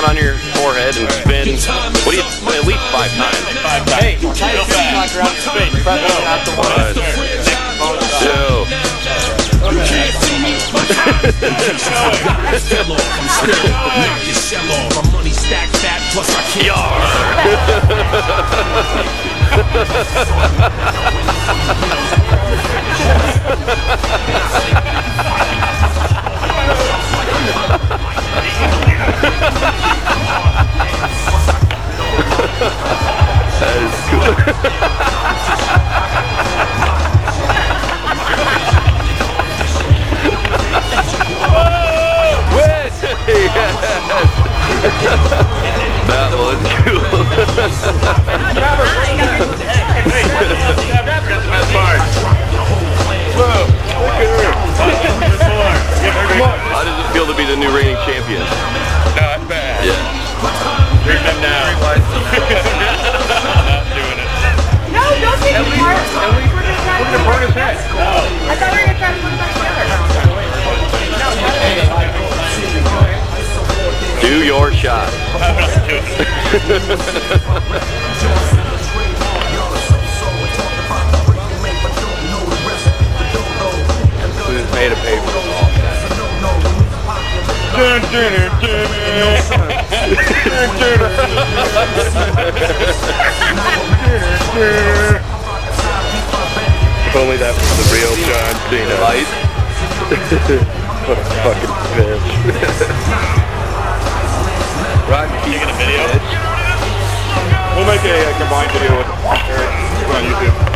down on your forehead and spin. What do you? At least 5 times. 5 times. Hey, real fast. Spin. Press out the one. 2. That is cool. That was cool. How does it feel to be the new reigning champion? Not bad. Yeah. Here's him now. Not doing it. No, don't take it apart. We're going to try to burn his head. No. I thought we were going to try to put it back together. Do your shot. I'm not doing it. Who's made a paper? If only that was the real John Cena. Light. What a fucking bitch. Right, taking a video? We'll make a combined video with Eric on YouTube.